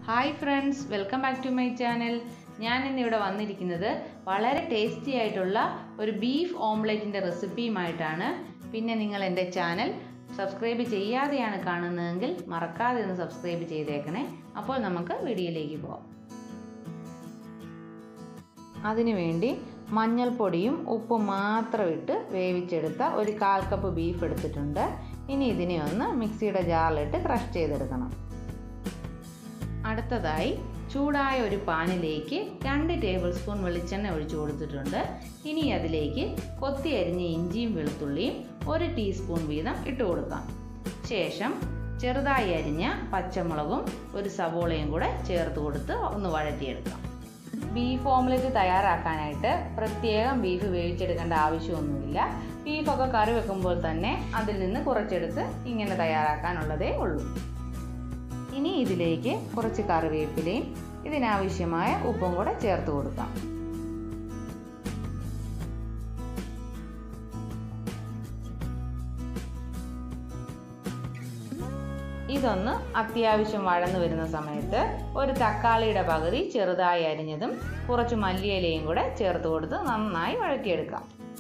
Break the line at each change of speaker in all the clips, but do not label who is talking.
Hi friends, welcome back to my channel. ഞാൻ ഇന്നിവിടെ വന്നിരിക്കുന്നത് വളരെ ടേസ്റ്റി ആയിട്ടുള്ള ഒരു ബീഫ് ഓംലെറ്റിൻ്റെ റെസിപ്പിയുമായിട്ടാണ്. പിന്നെ നിങ്ങൾ എൻ്റെ ചാനൽ സബ്സ്ക്രൈബ് ചെയ്യാതെയാണ് കാണുന്നതെങ്കിൽ മറക്കാതെ ഒന്ന് സബ്സ്ക്രൈബ് ചെയ്തേക്കണേ. അപ്പോൾ നമുക്ക് വീഡിയോയിലേക്ക് പോകാം. അതിനുവേണ്ടി മഞ്ഞൾപ്പൊടിയും ഉപ്പും മാത്രം ഇട്ട് വേവിച്ചെടുത്ത ഒരു 1/4 കപ്പ് ബീഫ് എടുത്തിട്ടുണ്ട്. ഇനി ഇതിനെ ഒന്ന് മിക്സിയുടെ ജാറിലിട്ട് ക്രഷ് ചെയ്തെടുക്കണം. അടുത്തതായി ചൂടായ ഒരു പാനിലേക്ക് 2 ടേബിൾ സ്പൂൺ വെളിച്ചെണ്ണ ഒഴിച്ചു കൊടുത്തിട്ടുണ്ട്. ഇനി അതിലേക്ക് കൊത്തി അരിഞ്ഞ ഇഞ്ചിയും വെളുത്തുള്ളിയും 1 ടീസ്പൂൺ വീതം ഇട്ട് കൊടുക്കാം. ശേഷം ചെറുതായി അരിഞ്ഞ പച്ചമുളകും ഒരു സവോളയും കൂടെ ചേർത്ത് കൊടുത്ത് ഒന്ന് വഴറ്റിയെടുക്കാം. ബീഫ് ഓംലെറ്റ് തയ്യാറാക്കാനായിട്ട് പ്രത്യേകം ബീഫ് വേവിച്ചെടുക്കേണ്ട ആവശ്യമൊന്നുമില്ല. ബീഫൊക്കെ കറി വെക്കുമ്പോൾ തന്നെ അതിൽ നിന്ന് കുറച്ചെടുത്ത് ഇങ്ങനെ തയ്യാറാക്കാനുള്ളതേ ഉള്ളൂ. ഇനി ഇതിലേക്ക് കുറച്ച് കറിവേപ്പിലയും ഇതിനാവശ്യമായ ഉപ്പും കൂടെ ചേർത്ത് കൊടുക്കാം. ഇതൊന്ന് അത്യാവശ്യം വഴന്നു വരുന്ന സമയത്ത് ഒരു തക്കാളിയുടെ പകുതി ചെറുതായി അരിഞ്ഞതും കുറച്ച് മല്ലിയിലയും കൂടെ ചേർത്ത് കൊടുത്ത് നന്നായി വഴറ്റിയെടുക്കാം.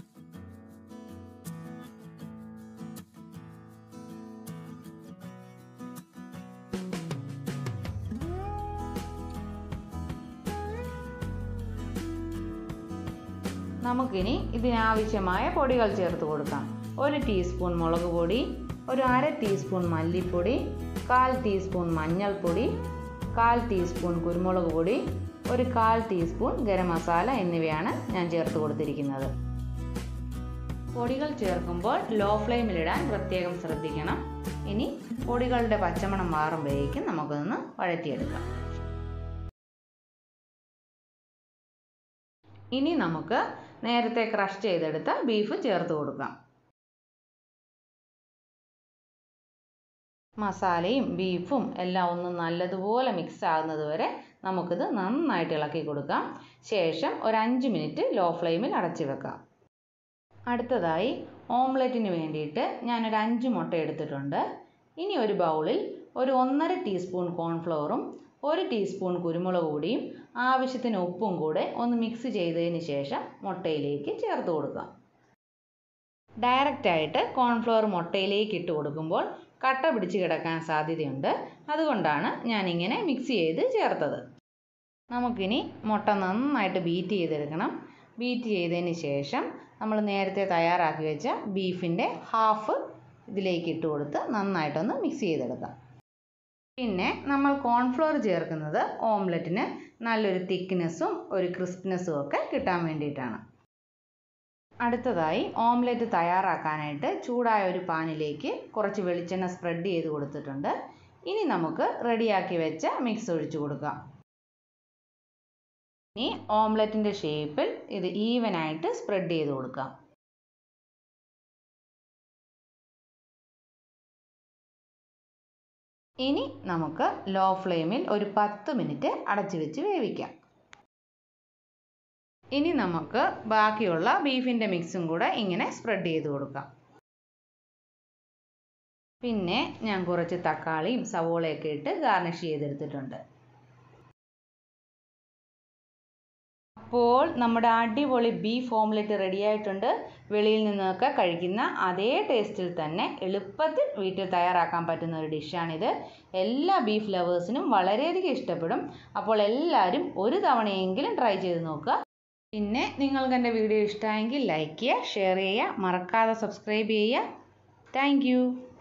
നമുക്കിനി ഇതിനാവശ്യമായ പൊടികൾ ചേർത്ത് കൊടുക്കാം. 1 ടീസ്പൂൺ മുളക് പൊടി, ഒരു 1/2 ടീസ്പൂൺ മല്ലിപ്പൊടി, 1/4 ടീസ്പൂൺ മഞ്ഞൾപ്പൊടി, 1/4 ടീസ്പൂൺ കുരുമുളക് പൊടി, ഒരു 1/4 ടീസ്പൂൺ ഗരം മസാല എന്നിവയാണ് ഞാൻ ചേർത്ത് കൊടുത്തിരിക്കുന്നത്. പൊടികൾ ചേർക്കുമ്പോൾ ലോ ഫ്ലെയിമിലിടാൻ പ്രത്യേകം ശ്രദ്ധിക്കണം. ഇനി പൊടികളുടെ പച്ചമണം മാറുമ്പോഴേക്കും നമുക്കൊന്ന് വഴറ്റിയെടുക്കാം. ഇനി നമുക്ക് നേരത്തെ ക്രഷ് ചെയ്തെടുത്ത ബീഫ് ചേർത്ത് കൊടുക്കാം. മസാലയും ബീഫും എല്ലാം ഒന്ന് നല്ലതുപോലെ മിക്സ് ആകുന്നത് വരെ നമുക്കിത് നന്നായിട്ട് ഇളക്കി കൊടുക്കാം. ശേഷം ഒരു 5 മിനിറ്റ് ലോ ഫ്ലെയിമിൽ അടച്ചു വെക്കാം. അടുത്തതായി ഓംലെറ്റിന് വേണ്ടിയിട്ട് ഞാനൊരു 5 മുട്ട എടുത്തിട്ടുണ്ട്. ഇനി ഒരു ബൗളിൽ ഒരു 1/2 ടീസ്പൂൺ കോൺഫ്ലവറും 1 ടീസ്പൂൺ കുരുമുളക് പൊടിയും ആവശ്യത്തിന് ഉപ്പും കൂടെ ഒന്ന് മിക്സ് ചെയ്തതിന് ശേഷം മുട്ടയിലേക്ക് ചേർത്ത് കൊടുക്കാം. ഡയറക്റ്റായിട്ട് കോൺഫ്ലവർ മുട്ടയിലേക്ക് ഇട്ട് കൊടുക്കുമ്പോൾ കട്ട പിടിച്ച് കിടക്കാൻ സാധ്യതയുണ്ട്. അതുകൊണ്ടാണ് ഞാനിങ്ങനെ മിക്സ് ചെയ്ത് ചേർത്തത്. നമുക്കിനി മുട്ട നന്നായിട്ട് ബീറ്റ് ചെയ്തെടുക്കണം. ബീറ്റ് ചെയ്തതിന് ശേഷം നമ്മൾ നേരത്തെ തയ്യാറാക്കി വെച്ച ബീഫിൻ്റെ ഹാഫ് ഇതിലേക്ക് ഇട്ട് കൊടുത്ത് നന്നായിട്ടൊന്ന് മിക്സ് ചെയ്തെടുക്കാം. പിന്നെ നമ്മൾ കോൺഫ്ലവർ ചേർക്കുന്നത് ഓംലെറ്റിന് നല്ലൊരു തിക്നെസ്സും ഒരു ക്രിസ്പിനെസ്സും ഒക്കെ കിട്ടാൻ വേണ്ടിയിട്ടാണ്. അടുത്തതായി ഓംലെറ്റ് തയ്യാറാക്കാനായിട്ട് ചൂടായ ഒരു പാനിലേക്ക് കുറച്ച് വെളിച്ചെണ്ണ സ്പ്രെഡ് ചെയ്ത് കൊടുത്തിട്ടുണ്ട്. ഇനി നമുക്ക് റെഡിയാക്കി വെച്ച മിക്സ് ഒഴിച്ചു കൊടുക്കാം. ഇനി ഓംലെറ്റിൻ്റെ ഷേപ്പിൽ ഇത് ഈവനായിട്ട് സ്പ്രെഡ് ചെയ്ത് കൊടുക്കാം. ഇനി നമുക്ക് ലോ ഫ്ലെയിമിൽ ഒരു 10 മിനിറ്റ് അടച്ചു വെച്ച് വേവിക്കാം. ഇനി നമുക്ക് ബാക്കിയുള്ള ബീഫിൻ്റെ മിക്സും കൂടെ ഇങ്ങനെ സ്പ്രെഡ് ചെയ്ത് കൊടുക്കാം. പിന്നെ ഞാൻ കുറച്ച് തക്കാളിയും സവോളയൊക്കെ ഇട്ട് ഗാർണിഷ് ചെയ്തെടുത്തിട്ടുണ്ട്. അപ്പോൾ നമ്മുടെ അടിപൊളി ബീഫ് ഓംലെറ്റ് റെഡിയായിട്ടുണ്ട്. വെളിയിൽ നിന്നൊക്കെ കഴിക്കുന്ന അതേ ടേസ്റ്റിൽ തന്നെ എളുപ്പത്തിൽ വീട്ടിൽ തയ്യാറാക്കാൻ പറ്റുന്ന ഒരു ഡിഷാണിത്. എല്ലാ ബീഫ് ലവേഴ്സിനും വളരെയധികം ഇഷ്ടപ്പെടും. അപ്പോൾ എല്ലാവരും ഒരു തവണയെങ്കിലും ട്രൈ ചെയ്ത് നോക്കുക. പിന്നെ നിങ്ങൾക്ക് എൻ്റെ വീഡിയോ ഇഷ്ടമായെങ്കിൽ ലൈക്ക് ചെയ്യുക, ഷെയർ ചെയ്യുക, മറക്കാതെ സബ്സ്ക്രൈബ് ചെയ്യുക. Thank U.